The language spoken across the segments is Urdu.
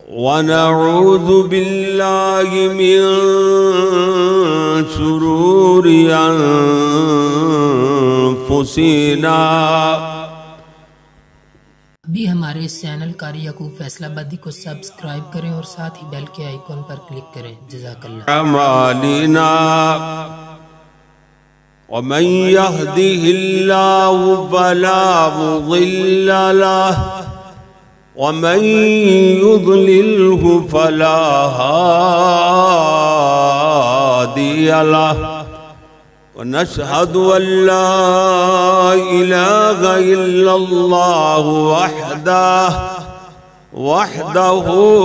ونعوذ بالله من شرور أنفسنا. ابھی ہمارے اس چینل قاری یعقوب فیصل آبادی کو سبسکرائب کریں اور ساتھ ہی بیل کے آئیکن پر کلک کریں. جزاک اللہ. اعمالنا ومن يهده الله فلا مضل له ومن يضلله فلا هادي له ونشهد أن لا إله إلا الله وحده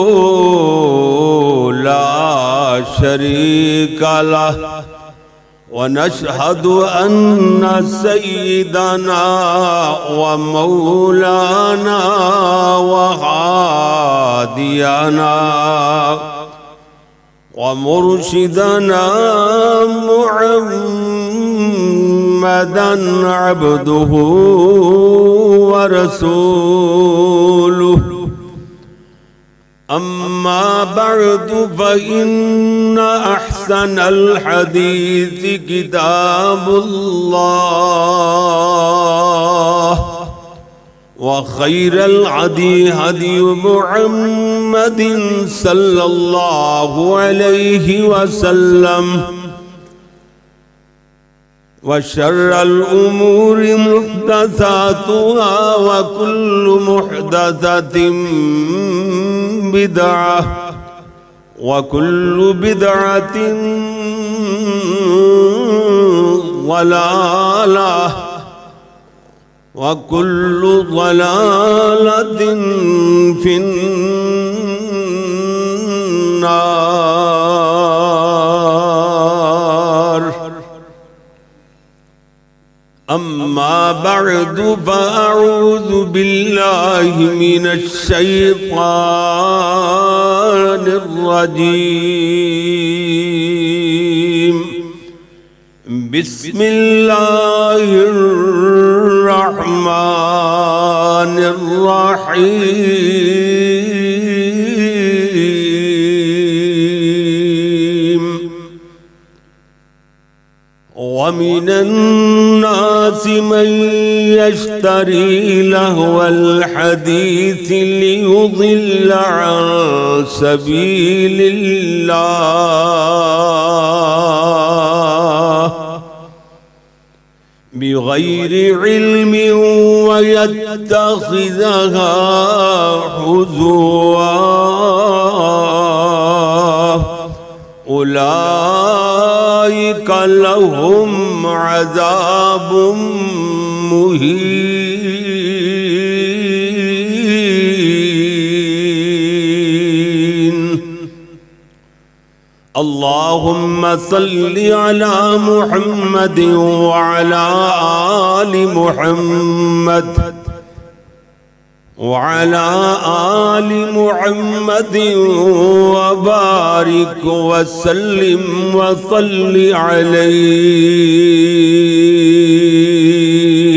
لا شريك له ونشهد أن سيدنا ومولانا وهادينا ومرشدنا محمدا عبده ورسوله. أما بعد فإن أحسن الحديث كتاب الله وخير الهدي هدي محمد صلى الله عليه وسلم وشر الأمور محدثاتها وكل محدثة بدعة وكل بدعة ضلالة وكل ضلالة في النار. أما بعد فأعوذ بالله من الشيطان الرجيم. بسم الله الرحمن الرحيم. ومن الناس من يشتري لهو الحديث ليضل عن سبيل الله بغير علم ويتخذها هزوا. أولئك لهم عذاب مهين. اللهم صل على محمد وعلى آل محمد وعلى آل محمد وبارك وسلم وصل عليه.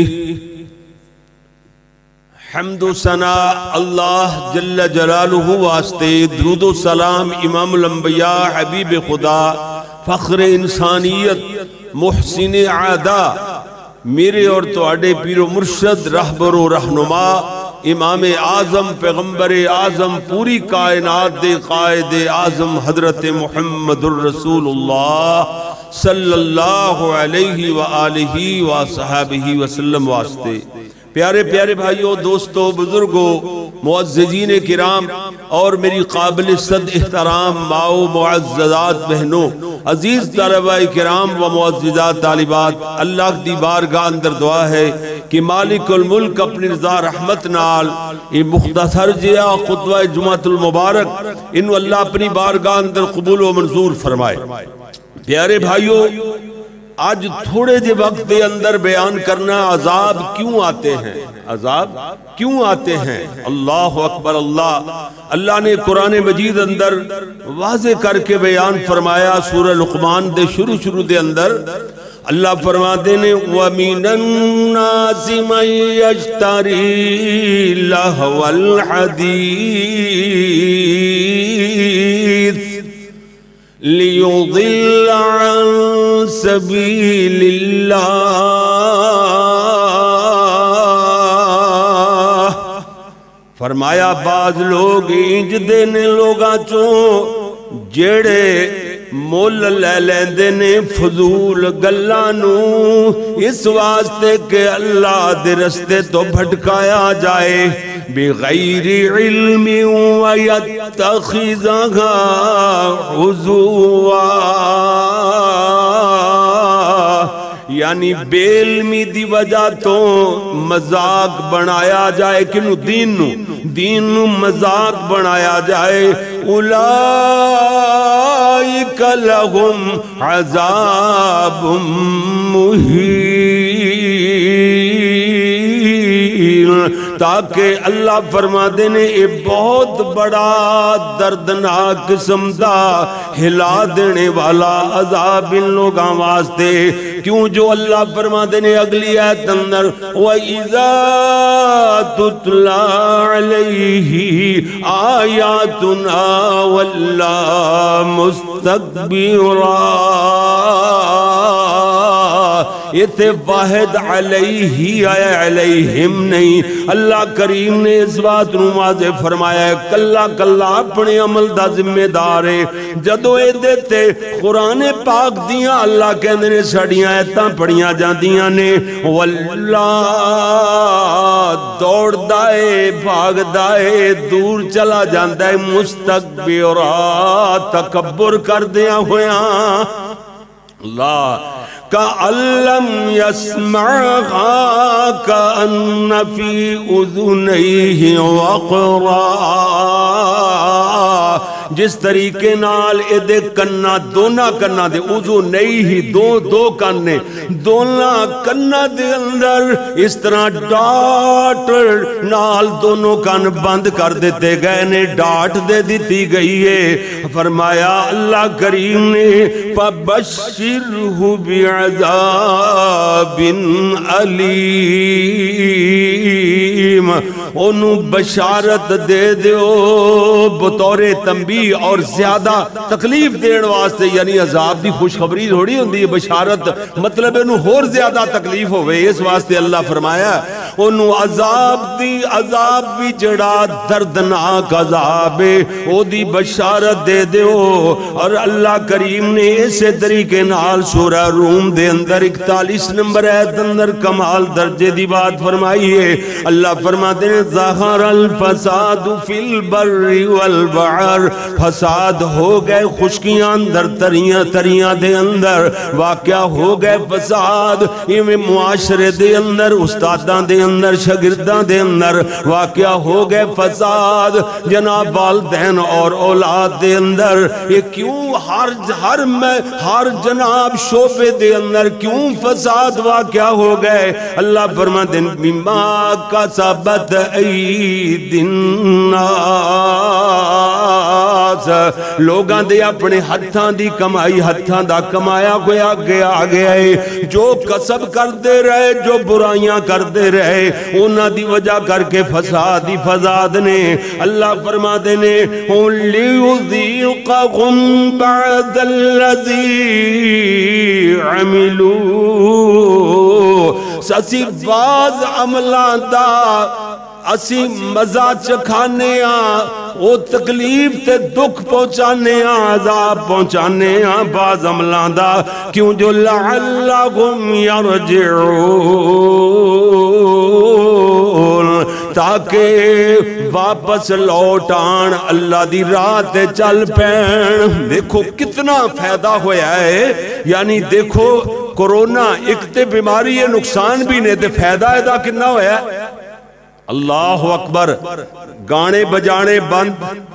حمد و ثنا اللہ جل جلالہ واسطے، درود و سلام امام الانبیاء حبیب خدا فخر انسانیت محسن عادا میرے اور تواڈے پیر و مرشد رہبر و رہنما امام اعظم پیغمبر اعظم پوری کائنات دے قائد اعظم حضرت محمد الرسول اللہ صلی اللہ علیہ وآلہ وصحبہ وسلم واسطے. پیارے پیارے بھائیوں، دوستوں، بزرگوں، معززین کرام اور میری قابل صد احترام ماؤں، معززات بہنوں، عزیز طلبہ کرام و معززات طالبات، اللہ دی بارگاہ اندر دعا ہے کہ مالک الملک اپنی رضا رحمت نال یہ مختصر جیا خطبہ جمعۃ المبارک انہوں اللہ اپنی بارگاہ اندر قبول و منظور فرمائے. پیارے بھائیوں، آج تھوڑے جے وقت دے اندر بیان کرنا عذاب کیوں آتے ہیں، عذاب کیوں آتے ہیں. اللہ اکبر. اللہ نے قرآن مجید اندر واضح کر کے بیان فرمایا. سورہ لقمان دے شروع دے اندر اللہ فرماتے ہیں وَمِنَ النَّاسِ مَن يَشْتَرِي لَهْوَ الْحَدِيثِ لِيُضِلَّ عَن سَبِيلِ اللَّهِ فرمایا بعض لوگ انج دینے لوگاں چوں جیڑے مول لے لیندے نے فضول گلانو اس واسطے کہ اللہ دے رستے تو بھٹکایا جائے بغیر علم ویتخذها عزوا یعنی بے علمی دی وجہ تو مذاق بنایا جائے کنو دین نو مذاق بنایا جائے اولئک لہم عذاب مہین تاکہ اللہ فرما دینے اے بہت بڑا دردناک قسم دا ہلا دینے والا عذاب ان لوگاں واسطے کیوں جو اللہ فرما دینے اگلی آیت اندر وَإِذَا تُتْلَى عَلَيْهِ آيَاتُنَا وَاللَّا مُسْتَكْبِرًا یہ تھے واحد علیہ آیا علیہم نہیں اللہ کریم نے اس بات نو واضح فرمایا ہے کلا اپنے عمل دا ذمہ دار ہے جدو اے دیتے قرآن پاک دیاں اللہ کہندے نے سڑیاں ایتاں پڑھیاں جاندیاں نے واللہ دوڑ دائے بھاگ دائے دور چلا جاندائے مستقبرات تکبر کر دیاں ہویاں اللہ کَأَلَّمْ يَسْمَعْهَا كَأَنَّ فِي أُذُنَيْهِ وَقْرًا جس طریقے نال اے دے کنہ دونا کنہ دے اوزو نہیں ہی دو کننے دونا کنہ دے اندر اس طرح ڈاٹ نال دونوں کن بند کر دیتے گئے نے ڈاٹ دے دیتی گئی ہے فرمایا اللہ کریم نے فَبَشِّرْهُ بِعَذَابٍ علیم انہوں بشارت دے دیو بطور تنبیہ اور زیادہ تکلیف دین واسطے یعنی عذاب دی خوشخبری تھوڑی ہوندی ہے بشارت مطلب انہوں اور زیادہ تکلیف ہوئے اس واسطے اللہ فرمایا انہوں عذاب بھی جڑا دردناک عذاب ہے او دی بشارت دے دیو اور اللہ کریم نے اسے طریقے نال سورہ روم دے اندر 41 نمبر آیت اندر کمال درجے دی بات فرمائی ہے اللہ فرماتے ہیں ظاہر الفساد فی البر والبحر فساد ہو گئے خشکیاں اندر تریاں دے اندر واقعہ ہو گئے فساد یہ معاشرے دے اندر استاداں دے اندر شاگرداں دے اندر واقعہ ہو گئے فساد جناب والدین اور اولاد دے اندر یہ کیوں ہر جناب شعبے دے اندر کیوں فساد واقعہ ہو گئے اللہ فرماتے ہیں بما کسبت ایدی الناس لوگاں دے اپنے ہتھاں دی کمائی ہتھاں دا کمایا کوئی آگے ہے جو کسب کر دے رہے جو برائیاں کر دے رہے انہاں دی وجہ کر کے فساد نے اللہ فرما دینے لِيُذِيقَهُمْ بَعْدَ الَّذِي عَمِلُوا سسی باز عملان دا اسی مزہ چکھانے او تکلیف تے دکھ پہنچانے عذاب پہنچانے باز عملان دا کیوں جو لعلہم یرجعون تاکہ واپس لوٹان اللہ دی رات چل پین دیکھو کتنا فائدہ ہویا ہے یعنی دیکھو کورونا ایک تے بیماری ہے نقصان بھی نہیں تے فائدہ ہے دا کتنا ہویا ہے اللہ اکبر گانے بجانے بند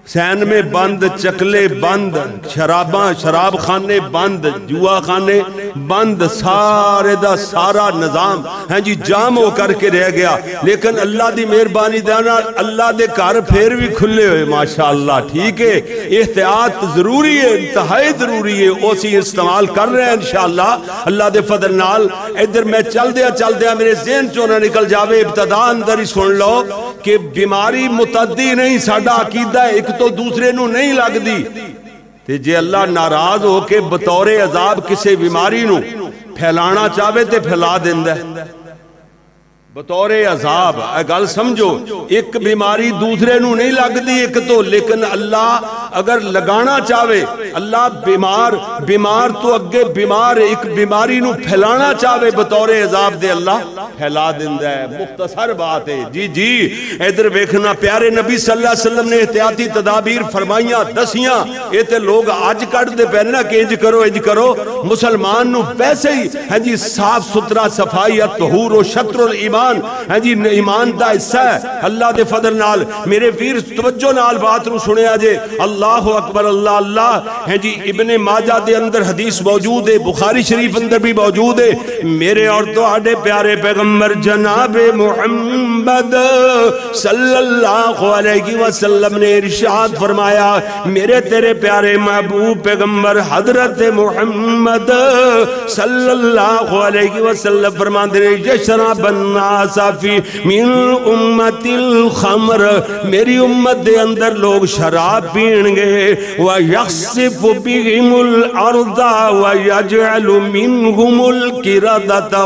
سین میں بند، چکلے بند، شراب خانے بند، جوا خانے بند، سارے دا سارا نظام ہے جی جام ہو کر کے رہ گیا. لیکن اللہ دی مہربانی دانا اللہ دے گھر پھر بھی کھلے ہوئے ماشاءاللہ. ٹھیک ہے، احتیاط ضروری ہے، انتہائی ضروری ہے، اسی استعمال کر رہے ہیں انشاءاللہ اللہ دے فضل نال. ادھر میں چل دیا میرے ذہن چوں نہ نکل جاوے، ابتدا اندر ہی سن لو کہ بیماری متعدی نہیں، ساڈا عقیدہ ایک تو دوسرے نو نہیں لگ دی. تے جے اللہ ناراض ہو کے بطور عذاب کسی بیماری نو پھیلانا چاہے تے پھیلا دیندا ہے بطور عذاب. گل سمجھو، ایک بیماری دوسرے نو نہیں لگ دی ایک تو، لیکن اللہ اگر لگانا چاہے، اللہ بیمار تو اگے بیمار ایک بیماری نو پھیلانا چاہے بطور عذاب دے اللہ پھیلا دیندا ہے. مختصر بات ہے. جی ادھر ویکھنا، پیارے نبی صلی اللہ علیہ وسلم نے احتیاطی تدابیر فرمائیاں دسیاں. یہ تے لوگ آج کٹ دے پہننا کہ انج کرو. مسلمان نو ویسے ہی ہے جی صاف ستھرا، صفائی، طہور و شطر الایمان ہے جی ایمان دا حصہ ہے اللہ دے فضل نال. میرے پیر توجہ نال بات نو سنیا جے. اللہ اکبر، اللہ ہے جی. ابن ماجہ دے اندر حدیث موجود ہے، بخاری شریف اندر بھی موجود ہے. میرے اور تہاڈے پیارے پیغمبر جناب محمد صلی اللہ علیہ وسلم نے ارشاد فرمایا، میرے تیرے پیارے محبوب پیغمبر حضرت محمد صلی اللہ علیہ وسلم فرماندے ہیں، یشرب الناس فی من امت الخمر، میری امت دے اندر لوگ شراب پین گے. وَيَخْسِفُ بِهِمُ الْأَرْضَ وَيَجْعَلُ مِنْهُمُ الْقِرَدَةَ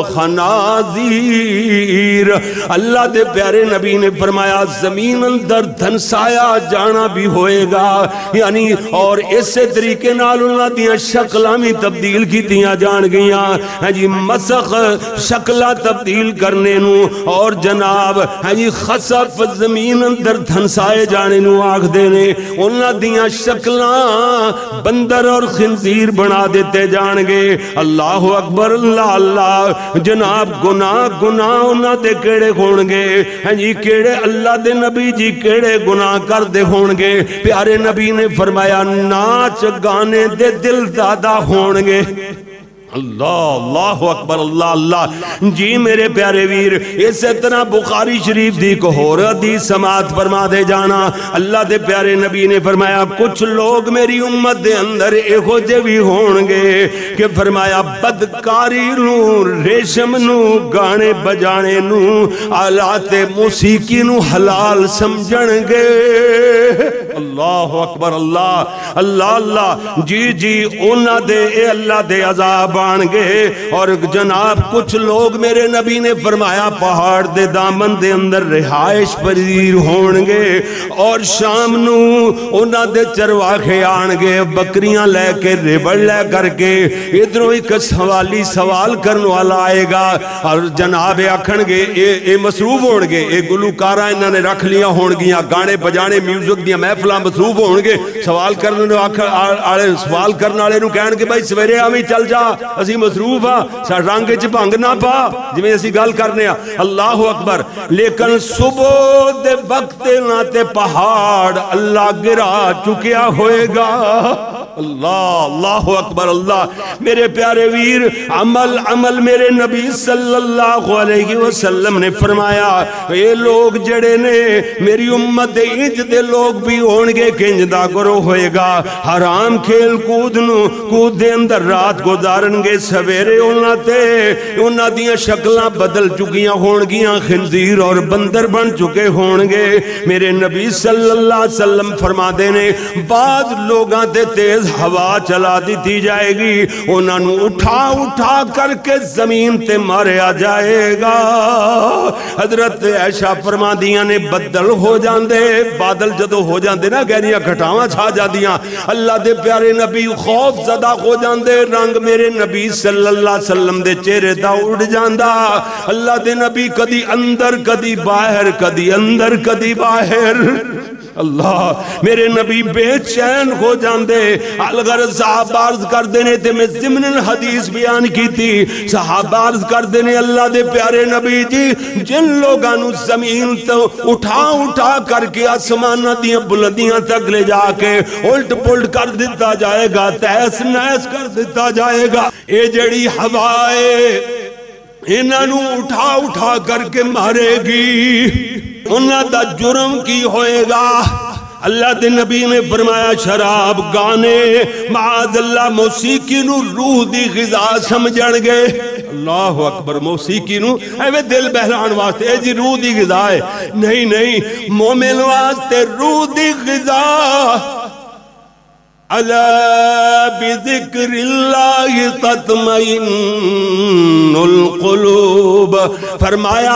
وَالْخَنَازِيرَ. اللہ دے پیارے نبی نے فرمایا زمین اندر دھنسایا جانا بھی ہوئے گا، یعنی اور اسی طریقے نال اللہ دیاں شکلاں بھی تبدیل کی دیاں جان گیاں ہیں جی. مسخ شکلہ تبدیل کرنے نو اور جناب ہے جی خسف زمین اندر دھنسائے جانے نو آکھ دینے. انہاں دیاں شکلاں بندر اور خنزیر بنا دیتے جان گے. اللہ اکبر، اللہ جناب. گناہ انہاں دے کیڑے ہون گے ہیں جی، کیڑے اللہ دے نبی جی کیڑے گناہ کر دے ہون گے. پیارے نبی نے فرمایا ناچ گانے دے دل دادا ہون گے. اللہ اکبر، اللہ جی. میرے پیارے ویر، اسی طرح بخاری شریف دی کو اور حدیث سماعت فرما دے جانا. اللہ دے پیارے نبی نے فرمایا کچھ لوگ میری امت دے اندر ایہو جے بھی ہون گے کہ فرمایا بدکاری نو، ریشم نو، گانے بجانے نو، آلات موسیقی نو حلال سمجھن گے. اللہ اکبر، اللہ جی. اونا دے اے اللہ دے عذاب آن گے. اور جناب کچھ لوگ میرے نبی نے فرمایا پہاڑ دے دامن دے اندر رہائش پذیر ہون گے. اور شام نو اونا دے چرواخے آن گے بکریاں لے کے ریبڑ لے کر کے. ادھروں ایک سوالی سوال کرنے والا آئے گا اور جناب آکھن گے اے مصروف ہون گے، اے گلوکاراں انہاں نے رکھ لیا ہون گیاں، گانے بجانے میوزک دیاں محفلاں مصروف ہون گے. سوال کرنے والے نو کہن کہ بھائی سویرے آویں چل جا، اسی مصروف ہاں، رنگ وچ بھنگ نہ پا جویں اسی گل کرنے ہاں. اللہ اکبر. لیکن صبح دے وقت نہ تے پہاڑ اللہ گرا چکیا ہوئے گا. اللہ اکبر، اللہ. میرے پیارے ویر، عمل میرے نبی صلی اللہ علیہ وسلم نے فرمایا یہ لوگ جڑے نے میری امت انج دے لوگ بھی ہون گے کہ انج دا گروہ ہوئے گا. حرام کھیل کود دے اندر رات گزارن گے. سویرے انہاں دیاں شکلاں بدل چکیاں ہون گیاں، خنزیر اور بندر بن چکے ہون گے. میرے نبی صلی اللہ علیہ وسلم فرما دینے بعض لوگاں تے تیز ہوا چلا دیتی جائے گی، انہاں نو اٹھا کر کے زمین تے ماریا جائے گا. حضرت عائشہ فرما دیاں نے بدل ہو جاندے، بادل جدو ہو جاندے نا گہریاں گھٹاواں چھا جاندیاں، اللہ دے پیارے نبی خوف زدہ ہو جاندے. رنگ میرے نبی صلی اللہ علیہ وسلم دے چہرے دا اڑ جاندا. اللہ دے نبی کدی اندر کدی باہر، کدی اندر کدی باہر. اللہ میرے نبی بے چین ہو جاندے الغرض صحابہ عرض کر دینے تے میں ضمن حدیث بیان کی تھی صحابہ عرض کر دینے اللہ دے پیارے نبی جی جن لوگانو زمین تو اٹھا کر کے آسمانہ دیاں بلندیاں تک لے جا کے الٹ پلٹ کر دیتا جائے گا تیس نیس کر دیتا جائے گا اے جڑی ہوائے انہوں اٹھا کر کے مارے گی انہاں دا جرم کی ہوئے گا اللہ دے نبی نے فرمایا شراب گانے معاذ اللہ موسیقی نو روح دی غذا سمجھن گے اللہ اکبر موسیقی نو ایوے دل بہلان واسطے اے جی روح دی غذا ہے نہیں مومن واسطے روح دی غذا الا بذکر اللہ تطمئن القلوب فرمایا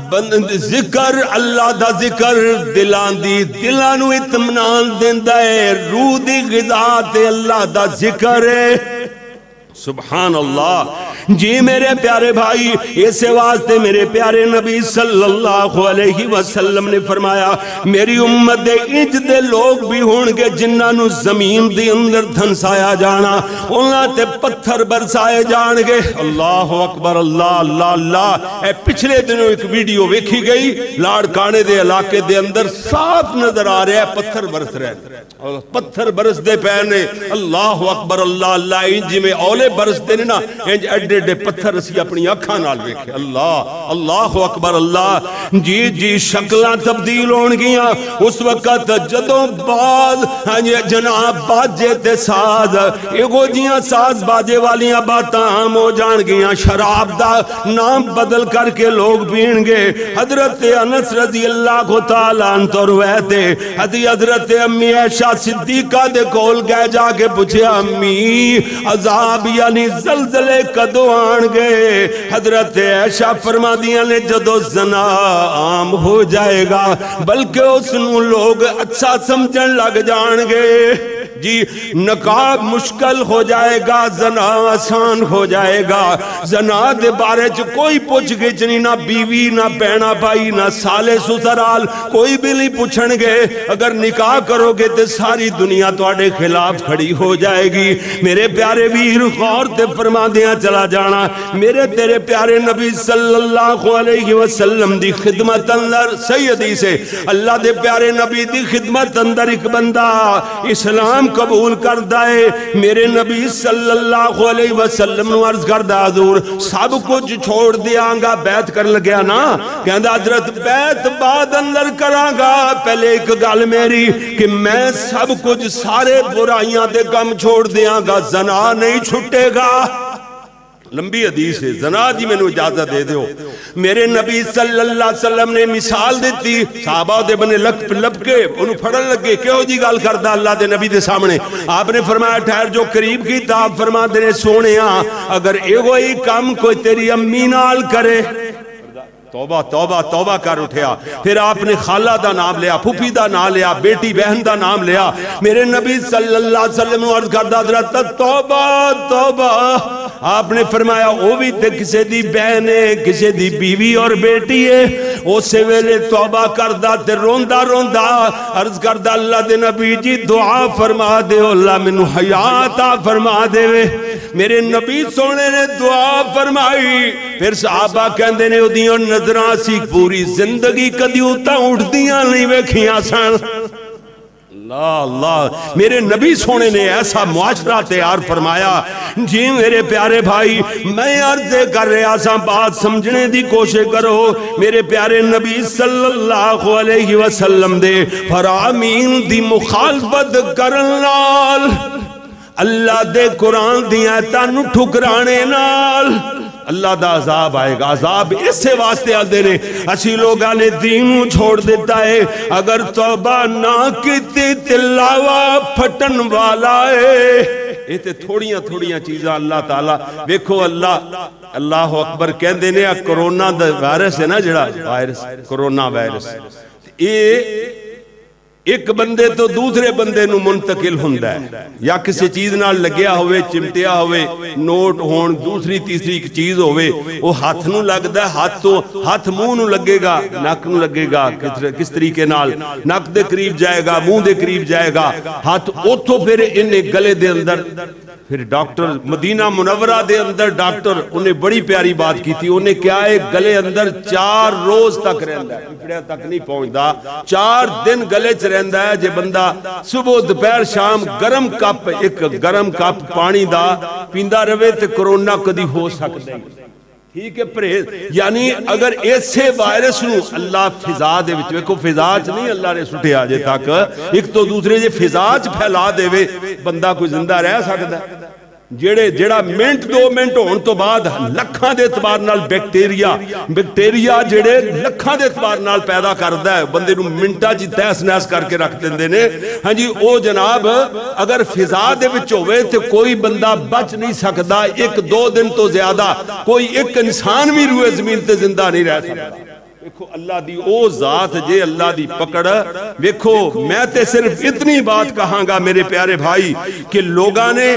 ذکر اللہ دا ذکر دلان دی دلانو اطمینان دیندا ہے روح دی غذا تے اللہ دا ذکر ہے سبحان اللہ جی میرے پیارے بھائی اسے واسطے میرے پیارے نبی صلی اللہ علیہ وسلم نے فرمایا میری امت دے انج دے لوگ بھی ہونگے جنہاں نو زمین دی اندر دھنسایا جانا انہاں تے پتھر برسائے جانگے اللہ اکبر اللہ اللہ اللہ اے پچھلے دنوں ایک ویڈیو ویکھی گئی لاڑکانے دے علاقے دے اندر صاف نظر آ رہے ہیں پتھر برس رہے ہیں پتھر برس دے پہنے اللہ اکبر اللہ اللہ انج میں اولے برس دے نا انج اڈے اڈے پتھر اسی اپنی اکھاں نال ویکھے اللہ اکبر اللہ جی شکلاں تبدیل ہون گیاں اس وقت جدوں باز جناب باجے تے ساز ایگو جیاں ساز باجے والیاں باتاں عام ہو جان گیاں شراب دا نام بدل کر کے لوگ پین گے حضرت انس رضی اللہ تعالیٰ عنہ روایتے حضرت امی عائشہ صدیقہ دے کول گئے جا کے پوچھے امی عذاب یعنی زلزلے کدو آن گئے حضرت عائشہ فرما دیا نے جدو زنا عام ہو جائے گا بلکہ اس نو لوگ اچھا سمجھن لگ جان گے جی نقاب مشکل ہو جائے گا زنا آسان ہو جائے گا زنا دے بارے چ کوئی پوچھ گچھ نہیں نہ بیوی نہ بہنا بھائی نہ سالے سسرال کوئی بھی نہیں پوچھن گے اگر نکاح کرو گے تو ساری دنیا تواڈے خلاف کھڑی ہو جائے گی میرے پیارے ویر غور تے فرما دیاں چلا جانا میرے تیرے پیارے نبی صلی اللہ علیہ وسلم دی خدمت اندر سیدی سے اللہ دے پیارے نبی دی خدمت اندر ایک بندہ اسلام قبول کر دائے میرے نبی صلی اللہ علیہ وسلم نو عرض کر دا حضور سب کچھ چھوڑ دیاں گا بیعت کر لگیا نا کہندہ حضرت بیعت بعد اندر کراں گا پہلے ایک گل میری کہ میں سب کچھ سارے برائیاں دے کم چھوڑ دیاں گا زنا نہیں چھٹے گا لمبی حدیث ہے زنا جی میں نے اجازت دے دیو میرے نبی صلی اللہ علیہ وسلم نے مثال دیتی صحابہ دے بنے لپ کے انہوں پھڑن لگے کیوں جی گال کردہ اللہ دے نبی دے سامنے آپ نے فرمایا ٹھہر جو قریب کی تا آپ فرما دینے سونے اگر ایگو ہی کام کوئی تیری امی نال کرے توبہ توبہ توبہ کر اٹھیا پھر آپ نے خالہ دا نام لیا پھوپھی دا نام لیا بیٹی بہن دا نام لیا میرے نبی صلی اللہ علیہ وسلم نے عرض کردہ حضرت توبہ توبہ آپ نے فرمایا وہ بھی تے کسے دی بہن ہے کسے دی بیوی اور بیٹی ہے اسے ویلے توبہ کردہ تے روندہ روندہ عرض کردہ اللہ دے نبی جی دعا فرما دے اللہ منو حیاتہ فرما دے میرے نبی سونے نے دعا فرمائی پھر صحابہ کہندے نے ادیوں نظران سی پوری زندگی کدیوں تا اٹھ دیاں نہیں ویکھیاں سن اللہ میرے نبی سونے نے ایسا معاشرہ تیار فرمایا جی میرے پیارے بھائی میں عرض کر رہا سا بات سمجھنے دی کوشش کرو میرے پیارے نبی صلی اللہ علیہ وسلم دے فرامین دی مخالفت کرن نال اللہ دے قرآن دی آیتاں ٹھکرانے نال اللہ دا عذاب آئے گا عذاب اسے واسطے آدھے نے اسی لوگاں نے دینوں چھوڑ دیتا ہے اگر توبہ نہ کیتی تلاوہ پھٹن والا ہے یہ تے تھوڑیاں چیزاں اللہ تعالیٰ ویکھو اللہ اکبر کہندے نے کرونا دا وائرس ہے نا جڑا وائرس کرونا وائرس ایک بندے تو دوسرے بندے نو منتقل ہوندا ہے، یا کسی چیز نال لگیا ہوئے، چمٹیا ہوئے، نوٹ ہون، دوسری تیسری ایک چیز ہوئے، وہ ہاتھ نو لگدا ہے، ہاتھ منہ نو لگے گا، نک نو لگے گا، کس طریقے نال نک دے قریب جائے گا، منہ دے قریب جائے گا، ہاتھ اوتھوں پھر انہیں گلے دے اندر. پھر ڈاکٹر مدینہ منورہ دے اندر ڈاکٹر انہیں بڑی پیاری بات کی تھی، انہیں کیا ہے گلے اندر 4 روز تک رہندا ہے، پھڑیا تک نہیں پہنچدا، 4 دن گلے چ رہندا ہے. جے بندہ صبح دوپہر شام گرم کپ، ایک گرم کپ پانی دا پیندا رہے تے کرونا کدی ہو سکدا ہے. ٹھیک ہے پرہیز، یعنی اگر ایسے وائرس نو اللہ فضا دے وچ، ویکھو فضا چ نہیں اللہ نے سٹیا اجے تک، ایک تو دوسرے جے فضا چ پھیلا دے بندہ کوئی زندہ رہ سکدا ہے؟ جیڑا منٹ 2 منٹ ہون تو بعد لکھاں دے اعتبار نال بیکٹیریا جیڑے لکھاں دے اعتبار نال پیدا کردا ہے، بندے نو منٹاں چ تہس نہس کر کے رکھ دیندے نے. ہاں جی، او جناب اگر فضا دے وچ ہوئے تے کوئی بندہ بچ نہیں سکدا، 1-2 دن تو زیادہ کوئی ایک انسان بھی روئے زمین تے زندہ نہیں رہ سکتا. ویکھو اللہ دی او ذات جے اللہ دی پکڑ. ویکھو میں تے صرف اتنی بات کہاں گا میرے پیارے بھائی کہ لوگاں نے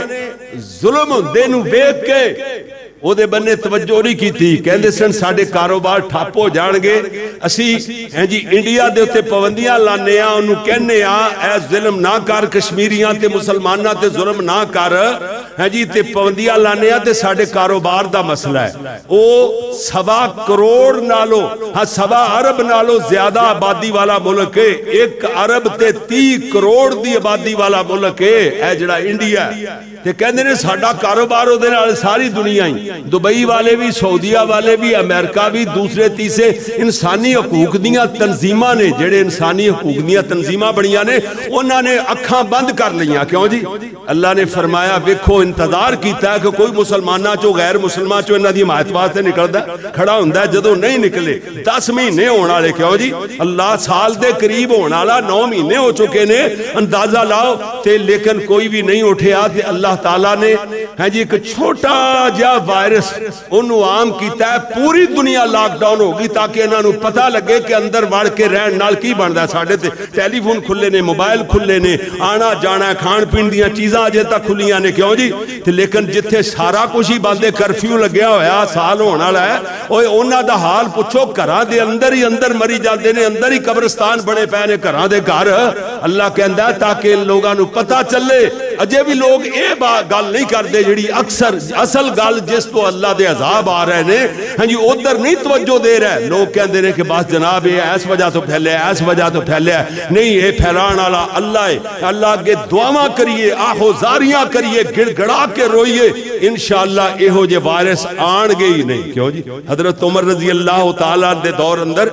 ظلم دے نو ویکھ کے او دے بنے توجہ نہیں کی تھی، کہندے سن ساڈے کاروبار ٹھپ ہو جان گے، اسی ہیں جی انڈیا دے اوتے پابندیاں لانے آ، انہوں کہنے آ اے ظلم نہ کر، کشمیریاں تے مسلماناں تے ظلم نہ کر، ہیں جی تے پابندیاں لانے آ تے ساڈے کاروبار دا مسئلہ ہے. او 1.25 کروڑ نالو، ہاں 1.25 ارب نالو زیادہ آبادی والا ملک ہے، 1 ارب تے 30 کروڑ دی آبادی والا ملک ہے اے جڑا انڈیا ہے. تے کہندے نے ساڈا کاروبار او دے نال ساری دنیا ہی، دبئی والے بھی، سعودیہ والے بھی، امریکہ بھی، دوسرے تیسرے انسانی حقوق دیاں تنظیماں نے، جڑے انسانی حقوق دیاں تنظیماں بڑیاں نے، انہاں نے اکھاں بند کر لیاں. کیوں جی؟ اللہ نے فرمایا ویکھو انتظار کیتا ہے کہ کوئی مسلمانہ چو غیر مسلمان چو انہاں دی حمایت واسطے نکلدا کھڑا ہوندا ہے، جدوں نہیں نکلے 10 مہینے ہون والے. کیوں جی؟ اللہ سال دے قریب ہون والا 9 مہینے ہو چکے نے، اندازہ لاؤ تے لیکن کوئی بھی نہیں اٹھیا. تے اللہ تعالیٰ نے ہاں جی ایک چھوٹا جا وائرس انہوں عام کیتا ہے، پوری دنیا لاک ڈاؤن ہوگی تاکہ انہوں پتہ لگے کہ اندر وڑ کے رہن نال کی بندا ہے. ساڈے تے ٹیلی فون کھلے نے، موبائل کھلے نے، آنا جانا کھان پین دیاں چیزاں اجے تک کھلیاں نے. کیوں جی؟ تے لیکن جتھے سارا کچھ ہی بندے کرفیو لگیا ہویا، سال ہون والا ہے، اوے انہاں دا حال پوچھو، گھراں دے اندر ہی اندر مری جاندے نے، اندر ہی قبرستان بڑے پے نے گھراں دے گھر. اللہ کہندا ہے تاکہ ان لوگاں نو پتہ چلے. اجے بھی لوگ اے گل نہیں کردے جڑی اکثر اصل گل جس تو اللہ دے عذاب آ رہے نے، ہاں جی ادھر نہیں توجہ دے رہے. لوگ کہندے نے کہ بس جناب یہ اس وجہ تو پھیلیا، اس وجہ تو پھیلیا. نہیں، یہ پھیلان والا اللہ ہے. اللہ کے دعاواں کریے، آہوزاریاں کریے، گڑ گڑا کے روئیے، انشاءاللہ ایہو جے وائرس آن گے ہی نہیں. کیوں جی؟ حضرت عمر رضی اللہ تعالیٰ دے دور اندر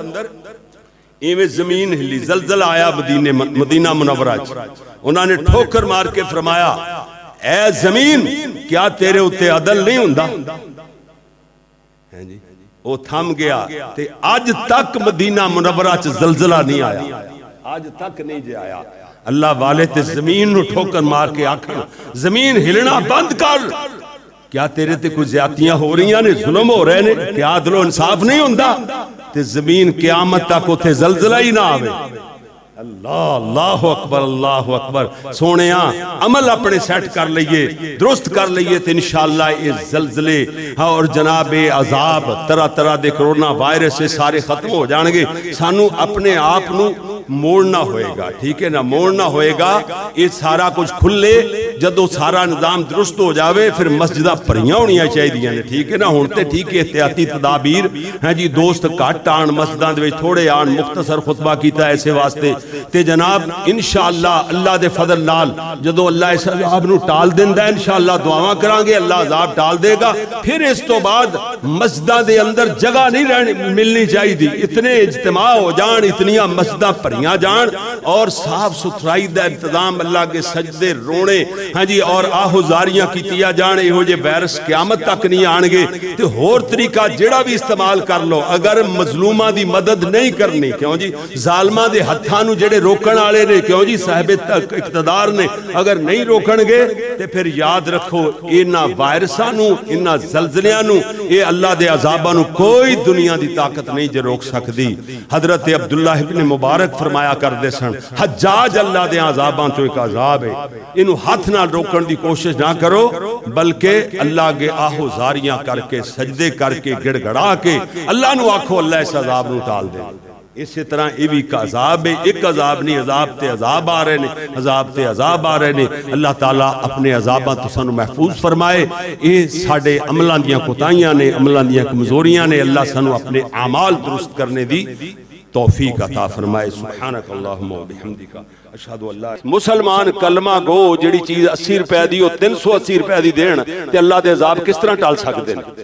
ایویں زمین ہلی، زلزلہ آیا مدینہ منورہ. انہوں نے ٹھوکر مار کے فرمایا اے زمین کیا تیرے اتے عدل نہیں ہوندا؟ وہ تھم گیا. تے آج تک مدینہ منورہ چ زلزلہ نہیں آیا، آج تک نہیں جے آیا. اللہ والے تے زمین نو ٹھوکر مار کے آکھن زمین ہلنا بند کر، کیا تیرے تے کوئی زیادتیاں ہو رہی ہیں، ظلم ہو رہے ہیں، کیا عدل و انصاف نہیں ہوندا؟ تے زمین قیامت تک اتے زلزلہ ہی نہ آوے. اللہ اللہ اکبر، اللہ اکبر. سونیاں عمل اپنے سیٹ کر لئیے، درست کر لئیے تو انشاءاللہ یہ زلزلے اور جناب عذاب طرح طرح دے کرونا وائرس سے سارے ختم ہو جانگے. سانو اپنے آپ نو موڑنا ہوئے گا، ٹھیک ہے نا، موڑنا ہوئے گا. یہ سارا کچھ کھلے جدو سارا نظام درست ہو جاوے پھر مسجدہ پریاں ہونیاں چاہی دیاں نے، ٹھیک ہے نا. ہونتے ٹھیک ہے احتیاطی تدابیر ہیں جی، دوست کٹ آن مسجدہ دے تھوڑے آن، مختصر خطبہ کیتا ایسے واسطے. تے جناب انشاءاللہ اللہ دے فضل نال جدو اللہ اس عذاب نو ٹال دیندہ ہے، انشاءاللہ دعاواں کرانگے اللہ عذاب ٹال دے گا. پھر اس تو بعد مسجدہ دے اندر جگہ نہیں ملنی چاہی دی، اتنے اجتماع ہو جان، اتنیاں مسجدہ پریاں جان اور صاف ستھرائی دا انتظام، اللہ کے سجدے رونے ہاں جی اور آہوزاریاں کیتیا جان. ایہو جے وائرس قیامت تک نہیں آنگے. تے ہور طریقہ جڑا بھی استعمال کر لو، اگر مظلومہ دی مدد نہیں کرنی، کیوں جی ظالمہ دے ہتھانو جڑے روکن آلے نے، کیوں جی صاحب اقتدار نے اگر نہیں روکن گے تے پھر یاد رکھو انہاں وائرسانو، انہاں زلزلیانو، یہ اللہ دے عذاباں نو کوئی دنیا دی طاقت نہیں جو روک سکتی. حضرت عبداللہ ابن مبارک فرمایا کردے سن حجاج اللہ دے عذاباں چو ایک عذاب ہے, انہوں ہاتھ نہ روکن دی کوشش نہ کرو بلکہ اللہ کے آہو زاریاں کر کے سجدے کر کے گڑ گڑا کے اللہ نو آکھو اللہ اس عذاب نو ٹال دے. اسی طرح یہ بھی ایک عذاب ہے, ایک عذاب نہیں, عذاب تے عذاب آ رہے نے, عذاب تے عذاب آ رہے نے. اللہ تعالیٰ اپنے عذاباں تو سانو محفوظ فرمائے. یہ ساڈے عملاں دیاں کوتاہیاں نے, عملاں دیاں کمزوریاں نے. اللہ سانو اپنے اعمال درست کرنے دی توفیق عطا فرمائے. سبحانک اللہم و بحمدک اشہد ان لا. مسلمان کلمہ گو جڑی چیز 80 روپے دی او 380 روپے دی دین تے اللہ دے عذاب کس طرح ٹال سکدے نے؟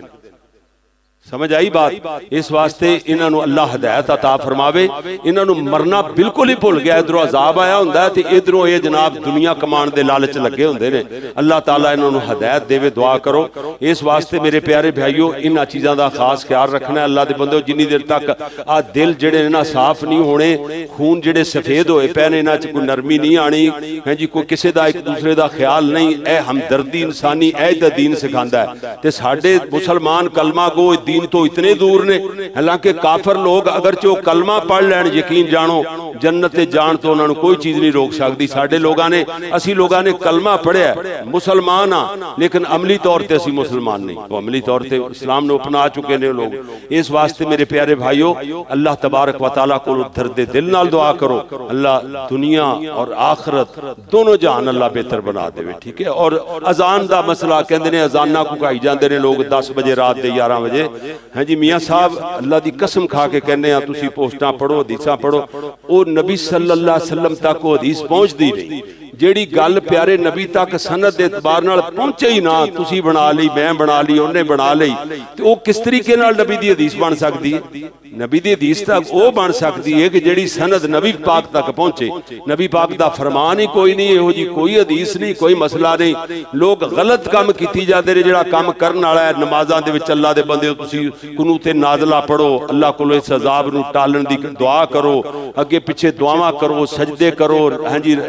سمجھ آئی بات؟ اس واسطے انہاں نو اللہ ہدایت عطا فرماوے. انہاں نو مرنا بالکل ہی بھول گیا, ادھروں عذاب آیا ہوندا ہے تے ادھروں یہ جناب دنیا کمان دے لالچ لگے ہوندے نے. اللہ تعالیٰ انہاں نو ہدایت دے, دعا کرو. اس واسطے میرے پیارے بھائیو انہاں چیزاں دا خاص خیال رکھنا ہے. اللہ دے بندو جنی دیر تک آ دل جڑے انہاں صاف نہیں ہونے, خون جڑے سفید ہوئے پے نے, انہاں چ کوئی نرمی نہیں آنی, ہاں جی کوئی کسے دا ایک دوسرے دا خیال نہیں, اے ہمدردی انسانی اے دا دین سکھاندا ہے. تے ساڈے مسلمان کلمہ گو تو اتنے دور نے. حالانکہ کافر لوگ اگرچہ وہ کلمہ پڑھ لین یقین جانو جنت جان تو انہوں نے کوئی چیز نہیں روک سکتی. ساڈے لوگاں نے اسی لوگاں نے کلمہ پڑھیا ہے, مسلمان ہاں لیکن عملی طور تے اسی مسلمان نہیں, وہ عملی طور تے اسلام نے اپنا چکے نے لوگ. اس واسطے میرے پیارے بھائیو اللہ تبارک و تعالیٰ کو درد دل نال دعا کرو, اللہ دنیا اور آخرت دونوں جہان اللہ بہتر بنا دے. ٹھیک ہے. اور اذان دا مسئلہ کہندے نے اذاناں کو کہائی جاندے نے لوگ 10 بجے رات دے 11 بجے. ہاں جی میاں صاحب اللہ دی قسم کھا کے کہنے ہیں تسی پوسٹاں پڑھو, حدیثاں پڑھو, او نبی صلی اللہ علیہ وسلم تک وہ حدیث پہنچ دی نہیں. جیڑی گل پیارے نبی تک سند دے اعتبار نال پہنچے ہی نہ, تسی بنا لی, میں بنا لی, انہیں بنا لی, تے او کس طریقے نال نبی دی حدیث بن سکتی ہے؟ نبی دی حدیث تک او بن سکتی ہے کہ جیڑی سند نبی پاک تک پہنچے. نبی پاک دا فرمان ہی کوئی نہیں, یہو جی کوئی حدیث نہیں, کوئی مسئلہ نہیں. لوگ غلط کام کیتی جاندے نے. جڑا کام کرن والا ہے نمازاں دے وچ اللہ دے بندے تسی قنوت نازلہ پڑھو, اللہ کولو اس عذاب نو ٹالن دی دعا کرو, اگے پیچھے دعاواں کرو, سجدے کرو, ہاں جی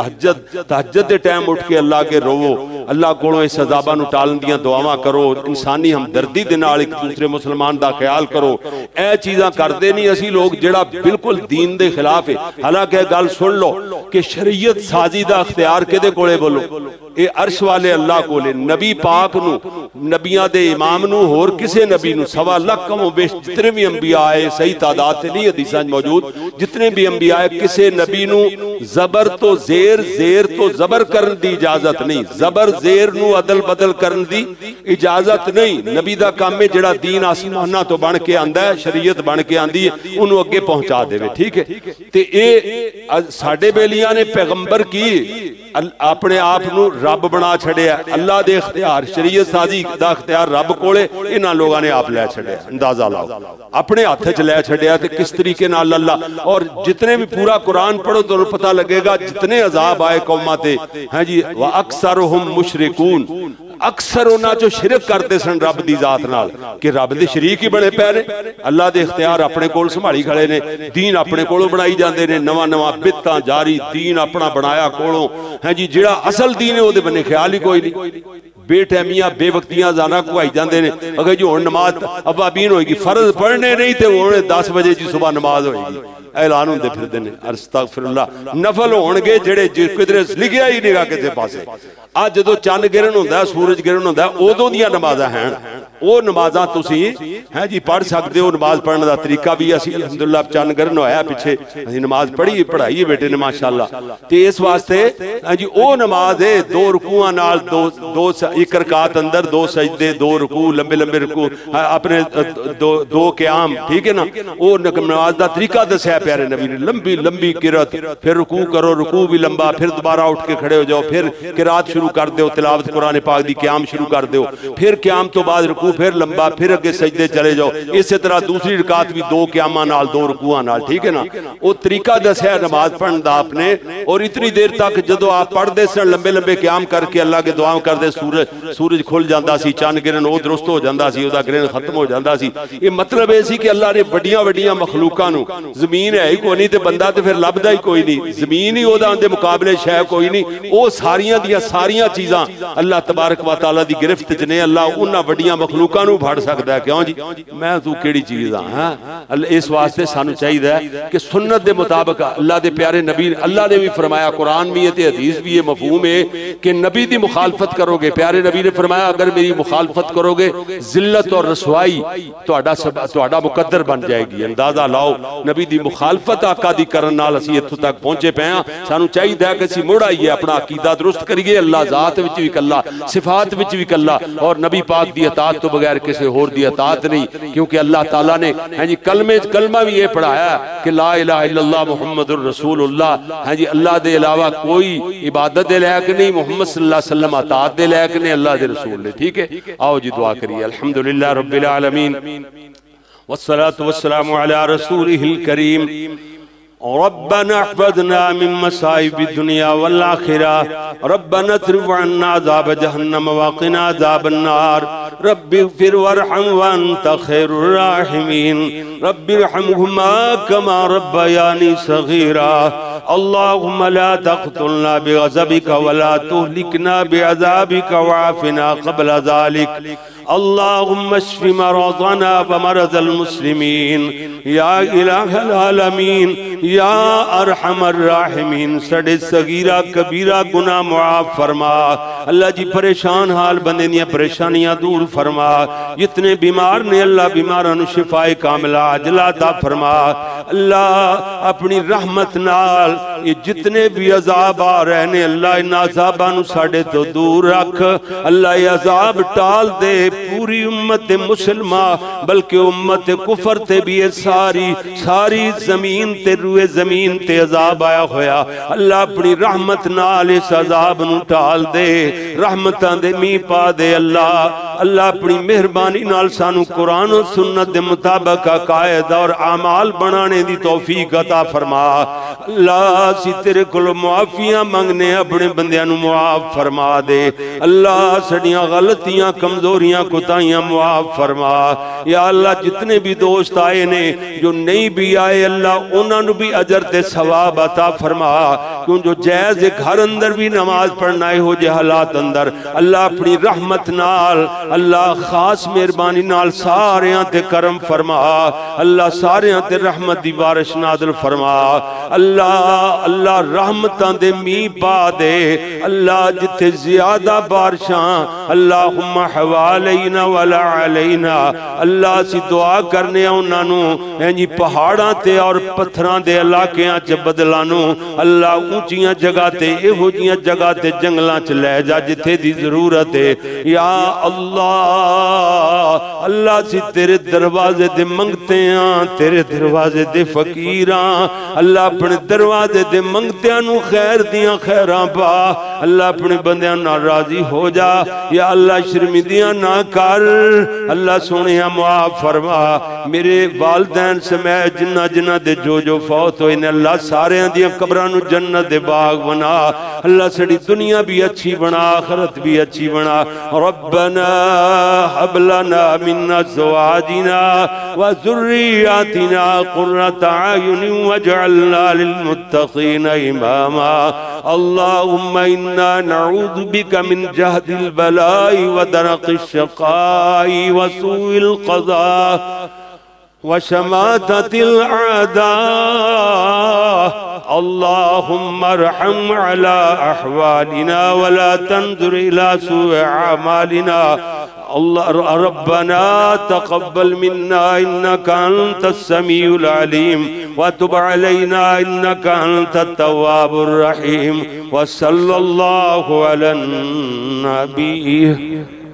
تہجد دے ٹائم اٹھ کے اللہ کے رو, اللہ کولو اس عذاباں نو ٹالن دیاں دعاواں کرو, انسانی ہمدردی دے نال ایک دوسرے مسلمان دا خیال کرو. اے چیزاں کردے نہیں اسی لوگ جڑا بالکل دین دے خلاف ہے. حالانکہ گل سن لو کہ شریعت سازی دا اختیار کدے کولے بولو, اے عرش والے اللہ کولے. نبی پاک نو, نبیاں دے امام نو, اور کسے نبی نو 1.25 لاکھ کم و بیش جتنے بھی انبیاء آئے, صحیح تعداد تے نہیں حدیثاں موجود, جتنے بھی انبیاء آئے کسے نبی نو زبر تو زیر, زیر تو زبر کرن دی اجازت نہیں, زبر زیر نو عدل بدل کرن دی اجازت نہیں. نبی دا کام میں جڑا دین آسمانہ تو بن کے آندا ہے, شریعت بن کے آندی ہے, انہوں اگے پہنچا دے. ٹھیک ہے. تے اے ساڈے بیلیاں نے پیغمبر کی اپنے آپ نو رب بنا چھڑیا. اللہ دے اختیار, شریعت سازی دا اختیار رب کولے, انہاں لوگاں نے آپ لے چھڑیا. اندازہ لاؤ اپنے ہاتھ وچ لے چھڑیا تے کس طریقے نال اللہ. اور جتنے بھی پورا قرآن پڑھو تو پتہ لگے گا جتنے عذاب آئے قوماں تے, ہاں جی وَأَكْثَرُهُمْ مُشْرِكُونَ, اکثر انہاں جو شرک کرتے سن رب دی ذات نال, کہ رب دے شریک ہی بنے پے نے. اللہ دے اختیار اپنے کول سنبھالی کھڑے نے, دین اپنے کولوں بنائی جاندے نے, نواں نواں بدعتاں جاری, دین اپنا بنایا کولوں. ہاں جی جڑا اصل دین ہے او دے بنے خیال ہی کوئی نہیں. بے ٹائمیاں بے وقتیاں زانا کو آئی جاندے نے. اگر جو ہن نماز ابابین ہوئے گی, فرض پڑھنے نہیں تے ہن 10 بجے جی صبح نماز ہوئے گی, اعلان ہوندے پھر دے نے استغفر اللہ. نفل ہونگے جڑے کدھر لکھیا ہی نہیں گا کسے پاسے. آج جدو چاند گرن ہوندا ہے, سورج گرن ہوندا ہے, اودوں دیاں نمازاں ہیں. او نمازاں تسی ہیں جی پڑھ سکدے ہو. نماز پڑھنے دا طریقہ بھی اسی الحمدللہ چاند گرن ہویا پیچھے اسی نماز پڑھی پڑھائی بیٹے نے ماشاءاللہ. تے اس واسطے ہاں جی او نماز ہے 2 رکوعاں نال, 1 رکعت اندر 2 سجدے, 2 رکوع, لمبے لمبے رکوع, اپنے 2 قیام. ٹھیک ہے نا. او نماز دا طریقہ دسیا پیارے نبی نے, لمبی لمبی قرات, پھر رکوع کرو, رکوع بھی لمبا, پھر دوبارہ اٹھ کے کھڑے ہو جاؤ, پھر قرات شروع کر دیو, تلاوت قرآن پاک دی قیام شروع کر دیو, پھر قیام تو بعد رکوع, پھر لمبا, پھر اگے سجدے چلے جاؤ. اسی طرح دوسری رکعت بھی 2 قیاماں نال 2 رکوعاں نال. ٹھیک ہے نا. او طریقہ دسیا نماز پڑھن دا آپ نے. اور اتنی دیر تک جدو آپ پڑھ دے سن لمبے لمبے قیام کر کے اللہ کے دعاؤں کر دے, سورج کھل جاندا سی, چاند گرن او درست ہو جاندا سی, او دا گرن ختم ہو جاندا سی. یہ مطلب ہے سی کہ اللہ نے بڑیاں بڑیاں مخلوقاں نو, زمین ہے ہی کوئی نہیں تے بندہ تے پھر لبدا ہی کوئی نہیں، زمین ہی او دا اندے مقابلے شے کوئی نہیں، او ساریاں دیاں ساریاں چیزاں اللہ تبارک و تعالی دی گرفت چ نے، اللہ انہاں وڈیاں مخلوقاں نو پھڑ سکدا ہے، کیوں جی میں تو کیڑی چیز ہاں، اس واسطے سانو چاہیے کہ سنت دے مطابق اللہ دے پیارے نبی، اللہ نے بھی فرمایا، قرآن بھی ہے تے حدیث بھی ہے، مفہوم ہے کہ نبی دی مخالفت کرو گے، پیارے نبی نے فرمایا اگر میری مخالفت کرو گے ذلت اور رسوائی تہاڈا مقدر بن جائے گی، اندازہ لاؤ نبی دی مخالفت آقا دی کرن نال اسی اتھوں تک پہنچے پے ہاں، سانو چاہیے کہ اسی مڑ آئیے اپنا عقیدہ درست کریے، اللہ ذات وچ بھی کلا، صفات وچ بھی کلا، اور نبی پاک دی اطاعت تو بغیر کسی اور دی اطاعت نہیں، کیونکہ اللہ تعالیٰ نے ہاں جی کلمہ بھی یہ پڑھایا کہ لا الہ الا اللہ محمد الرسول اللہ، ہاں جی اللہ دے علاوہ کوئی عبادت دے لائق نہیں، محمد صلی اللہ علیہ وسلم اطاعت دے لائق نہیں، اللہ دے رسول نے، ٹھیک ہے؟ آؤ جی دعا کریے، الحمدللہ رب العالمین والصلاة والسلام على رسوله الكريم ربنا احفظنا من مصائب الدنيا والآخرة ربنا اصرف عنا عذاب جهنم وقنا عذاب النار رب اغفر وارحم وانت خير الراحمين رب ارحمهما كما ربياني صغيرا اللهم لا تقتلنا بغضبك ولا تهلكنا بعذابك وعافنا قبل ذلك اللهم اشف مرضنا ومرض المسلمین یا الہ العالمین یا ارحم الراحمین، سڑے صغیرہ کبیرہ گناہ معاف فرما، اللہ جی پریشان حال بندے دیا پریشانیاں دور فرما، جتنے بیمار نے اللہ بیماران شفائے کاملہ عاجلہ عطا فرما، اللہ اپنی رحمت نال یہ جتنے بھی عذاب آ رہے نے اللہ ان عذابانو ساڑے تو دور رکھ، اللہ یہ عذاب ٹال دے پوری امت مسلمہ بلکہ امت کفر تے بھی ساری زمین تے روئے زمین تے عذاب آیا ہویا، اللہ اپنی رحمت نال اس عذاب نو ٹال دے، رحمتاں دے می پا دے، اللہ اپنی مہربانی نال سانو قرآن و سنت دے مطابق عقائد اور اعمال بنانے دی توفیق عطا فرما، اللہ سی تیرے کل معافیاں منگنے اپنے بندیاں نو معاف فرما دے، اللہ سڑیاں غلطیاں کمزوریاں کوتاہیاں معاف فرما، یا اللہ جتنے بھی دوست آئے نے جو نہیں بھی آئے اللہ انہاں نو بھی اجر تے ثواب عطا فرما، کیوں جو جائز گھر اندر بھی نماز پڑھنا ہے ہو جے حالات اندر، اللہ اپنی رحمت نال اللہ خاص مہربانی نال ساریاں تے کرم فرما، اللہ ساریاں تے رحمت دی بارش نازل فرما، اللہ رحمتاں دے می پا دے، اللہ جتے زیادہ بارشاں اللہم حوالینا ولا علینا، اللہ سی دعا کرنے انہوں نے پہاڑاں تے اور پتھراں دے علاقیاں چ بدلانو، اللہ اونچیاں جگہ تے ایہو جیاں جگہ تے جنگلاں چ لے جا جتے دی ضرورت ہے، یا اللہ سی تیرے دروازے دے منگتے ہیں، تیرے دروازے دے فقیراں، اللہ اپنے دروازے دے منگتے ہیں خیر دیاں خیراں پا، اللہ اپنے بندیاں نہ راضی ہو جا، یا اللہ شرمندیاں نہ کر، اللہ سونیاں معاف فرما، میرے والدین سمیت جنہ دے جو فوت ہوئے نے اللہ سارے دیاں قبرانو جنت دے باغ بنا، اللہ سڑی دنیا بھی اچھی بنا آخرت بھی اچھی بنا، ربنا حب لنا من ازواجنا وذریاتنا قرۃ اعین واجعلنا للمتقین اماما، اللہم انا نعوذ بک من جہد البلاء ودرق الشقاء وسوء القضاء وشماتة الأعداء، اللهم ارحم على أحوالنا ولا تنظر إلى سوء أعمالنا، ربنا تقبل منا إنك أنت السميع العليم وتب علينا إنك أنت التواب الرحيم، وصلى الله على النبي